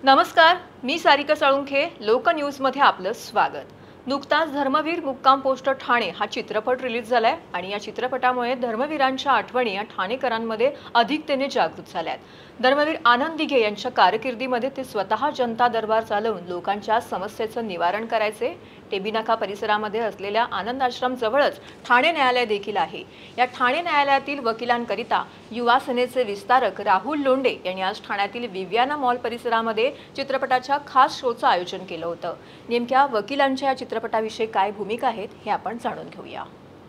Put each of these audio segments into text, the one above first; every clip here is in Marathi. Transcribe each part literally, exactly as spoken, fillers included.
नमस्कार, मी सारिका साळुंखे. लोकन्यूजमध्ये आपलं स्वागत. नुकताच धर्मवीर मुक्काम पोस्ट ठाणे हा चित्रपट रिलीज झालाय आणि या चित्रपटामुळे धर्मवीरांच्या आठवणी या ठाणेकरांमध्ये अधिकतेने जागृत झाल्यात. धर्मवीर आनंद दिघे यांच्या कारकिर्दीमध्ये ते स्वतः जनता दरबार चालवून लोकांच्या समस्येचं निवारण करायचे. टेबीनाका परिसरामध्ये असलेल्या आनंद आश्रम जवळच ठाणे न्यायालय देखील आहे. या ठाणे न्यायालयातील वकिलांकरिता युवा सेनेचे विस्तारक राहुल लोंढे यांनी आज ठाण्यातील विव्याना मॉल परिसरामध्ये चित्रपटाच्या खास शोचं आयोजन केलं होतं. नेमक्या वकिलांच्या या चित्रपटाविषयी काय भूमिका आहेत हे आपण जाणून घेऊया.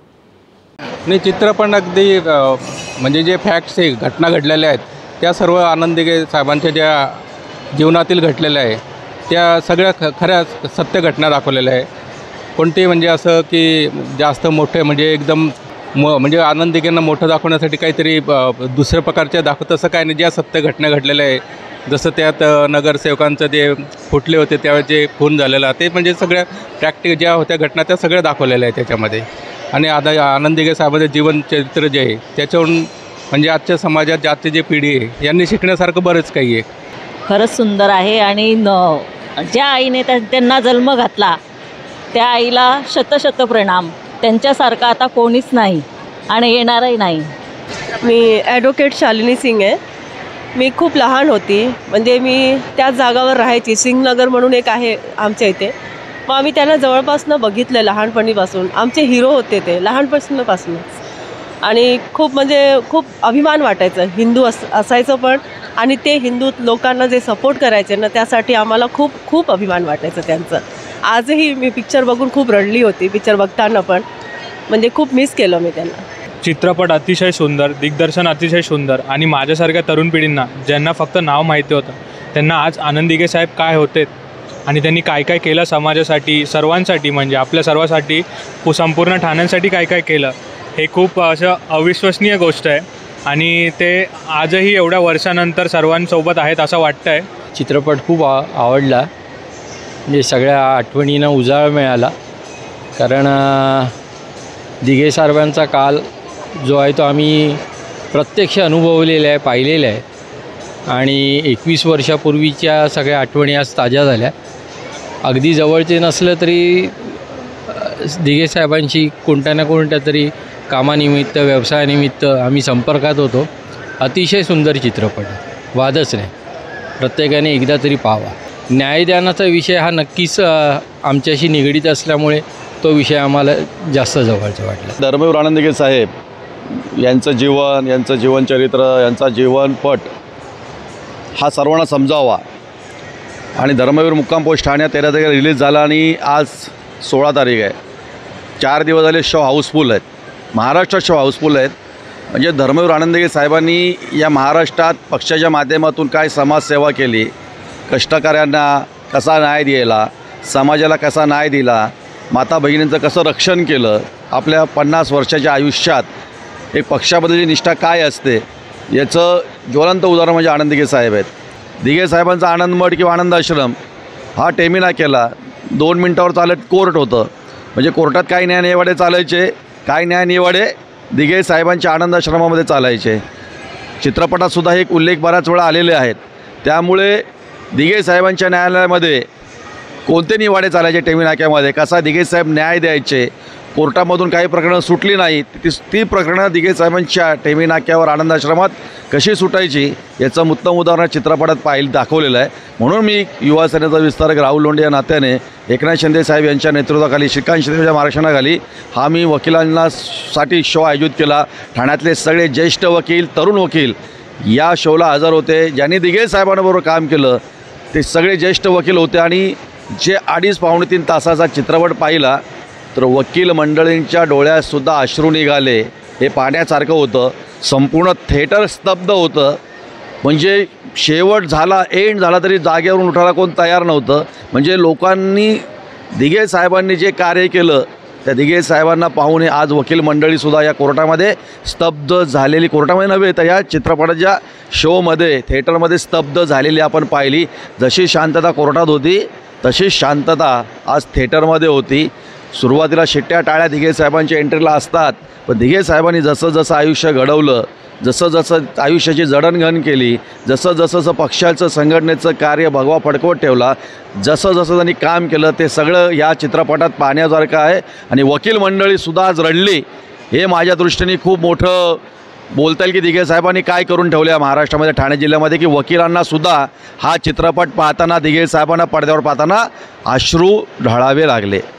नाही, चित्रपट अगदी म्हणजे जे फॅक्ट्स आहे, घटना घडलेल्या आहेत त्या सर्व आनंद दिघे साहेबांच्या ज्या जीवनातील घडलेल्या आहे त्या सगळ्या ख खऱ्या सत्य घटना दाखवलेल्या आहे. कोणते म्हणजे असं की जास्त मोठे म्हणजे एकदम म म्हणजे आनंद दिघेंना मोठं दाखवण्यासाठी काहीतरी दुसऱ्या प्रकारच्या दाखवत असं काय नाही. ज्या सत्य घटना घडलेल्या आहे, जसं त्यात नगरसेवकांचं जे फुटले होते त्यावेळेस जे खून झालेला ते म्हणजे सगळ्या प्रॅक्टिक ज्या होत्या घटना त्या सगळ्या दाखवलेल्या आहे त्याच्यामध्ये. आणि आता आनंद दिघे साहेबांचं जीवन चरित्र जे आहे त्याच्यावरून म्हणजे आजच्या समाजात आजची जी पिढी आहे यांनी शिकण्यासारखं बरंच काही आहे. खरंच सुंदर आहे. आणि न ज्या आईने त्या त्यांना जन्म घातला त्या आईला शतशत प्रणाम. त्यांच्यासारखं आता कोणीच नाही आणि येणारही नाही. मी ॲडव्होकेट शालिनी सिंग आहे. मी खूप लहान होती, म्हणजे मी त्याच जागावर राहायची. सिंगनगर म्हणून एक आहे आमच्या इथे. मग आम्ही त्यांना जवळपासनं बघितलं लहानपणीपासून. आमचे हिरो होते ते लहानपणापासूनच. आणि खूप म्हणजे खूप अभिमान वाटायचं. हिंदू अस असायचं पण आणि ते हिंदू लोकांना जे सपोर्ट करायचे ना त्यासाठी आम्हाला खूप खूप अभिमान वाटायचं त्यांचं. आजही मी पिक्चर बघून खूप रडली होती पिक्चर बघताना पण. म्हणजे खूप मिस केलं मी त्यांना. चित्रपट अतिशय सुंदर, दिग्दर्शन अतिशय सुंदर आणि माझ्यासारख्या तरुण पिढींना ज्यांना फक्त नाव माहिती होतं त्यांना आज आनंद दिघे साहेब काय होते आणि त्यांनी काय काय केलं समाजासाठी, सर्वांसाठी म्हणजे आपल्या सर्वांसाठी, संपूर्ण ठाण्यांसाठी काय काय केलं हे खूप असं अविश्वसनीय गोष्ट आहे. आणि ते आजही एवढ्या वर्षानंतर सर्वांसोबत आहेत असं वाटतं आहे. चित्रपट खूप आ आवडला. म्हणजे सगळ्या आठवणींना उजाळा मिळाला. कारण दिघे साहेबांचा काल जो आहे तो आम्ही प्रत्यक्ष अनुभवलेला आहे, पाहिलेला आहे. आणि एकवीस वर्षापूर्वीच्या सगळ्या आठवणी आज ताज्या झाल्या. अगदी जवळचे नसलं तरी दिघे साहेबांशी कोणत्या ना कोणत्या तरी कामानिमित्त, व्यवसायानिमित्त आम्ही संपर्कात होतो. अतिशय सुंदर चित्रपट, वादच नाही. प्रत्येकाने एकदा तरी पाहावा. न्यायदानाचा विषय हा नक्कीच आमच्याशी निगडीत असल्यामुळे तो विषय आम्हाला जास्त जवळचा वाटला. धर्मवीर आनंद दिघे साहेब यांचं जीवन, यांचं जीवनचरित्र, यांचा जीवनपट हा सर्वांना समजावा. आणि धर्मवीर मुक्काम पोस्ट ठाणे तेरा तारखेला रिलीज झाला आणि आज सोळा तारीख आहे. चार दिवस झाले शो हाऊसफुल आहेत. महाराष्ट्रात शो हाऊसफुल आहेत. म्हणजे धर्मवीर आनंद दिघे साहेबांनी या महाराष्ट्रात पक्षाच्या माध्यमातून काय समाजसेवा केली, कष्टकऱ्यांना कसा न्याय दिला, समाजाला कसा न्याय दिला, माता भगिनींचं कसं रक्षण केलं, आपल्या पन्नास वर्षाच्या आयुष्यात एक पक्षाबद्दलची निष्ठा काय असते याचं ज्वलंत उदाहरण म्हणजे आनंद दिघे साहेब आहेत. दिघे साहेबांचा आनंद मठ किंवा आनंद आश्रम हा टेमिना केला. दोन मिनटावर चालत कोर्ट होतं. म्हणजे कोर्टात काही न्याय निवाडे चालायचे, काही न्याय निवाडे दिघे साहेबांच्या आनंद आश्रमामध्ये चालायचे. चित्रपटातसुद्धा एक उल्लेख बऱ्याच वेळा आलेले आहेत. त्यामुळे दिघे साहेबांच्या न्यायालयामध्ये कोणते निवाडे चालायचे, टेमी नाक्यामध्ये कसा दिघे साहेब न्याय द्यायचे, कोर्टामधून काही प्रकरणं सुटली नाहीत ती ती प्रकरणं दिघे साहेबांच्या टेमी नाक्यावर आनंद आश्रमात कशी सुटायची याचं उत्तम उदाहरण चित्रपटात पाहिलं दाखवलेलं आहे. म्हणून मी युवा सेनेचा विस्तारक राहुल लोंढे या नात्याने एकनाथ शिंदे साहेब यांच्या नेतृत्वाखाली, श्रीकांत शिंदेच्या मार्गदर्शनाखाली हा मी वकिलांना साठी शो आयोजित केला. ठाण्यातले सगळे ज्येष्ठ वकील, तरुण वकील या शोला हजर होते. ज्यांनी दिघे साहेबांबरोबर काम केलं ते सगळे ज्येष्ठ वकील होते. आणि जे अडीच पावणे तीन तासाचा चित्रपट पाहिला तर वकील मंडळींच्या डोळ्यातसुद्धा अश्रू निघाले. हे पाहण्यासारखं होतं. संपूर्ण थिएटर स्तब्ध होतं. म्हणजे शेवट झाला, एंड झाला तरी जागेवरून उठायला कोण तयार नव्हतं. म्हणजे लोकांनी दिघे साहेबांनी जे कार्य केलं त्या दिघे साहेबांना पाहून आज वकील मंडळीसुद्धा या कोर्टामध्ये स्तब्ध झालेली, कोर्टामध्ये नव्हे तर या चित्रपटाच्या शोमध्ये, थिएटरमध्ये स्तब्ध झालेली आपण पाहिली. जशी शांतता कोर्टात होती तशी शांतता आज थिएटरमध्ये होती. सुरुवातीला शिट्ट्या टाळ्या दिघे साहेबांच्या एंट्रीला असतात, पण दिघे साहेबांनी जसं जसं आयुष्य घडवलं जसं जसं आयुष्याची जडणघडण केली, जसं जसं जसं पक्षाचं संघटनेचं कार्य भगवा फडकवत ठेवला, जसं जसं त्यांनी काम केलं ते सगळं या चित्रपटात पाहण्यासारखं आहे. आणि वकील मंडळीसुद्धा आज रडली, हे माझ्या दृष्टीने खूप मोठं बोलता येईल की दिघे साहेबांनी काय करून ठेवलं आहे महाराष्ट्रामध्ये, ठाणे जिल्ह्यामध्ये, की वकिलांनासुद्धा हा चित्रपट पाहताना, दिघे साहेबांना पडद्यावर पाहताना अश्रू ढळावे लागले.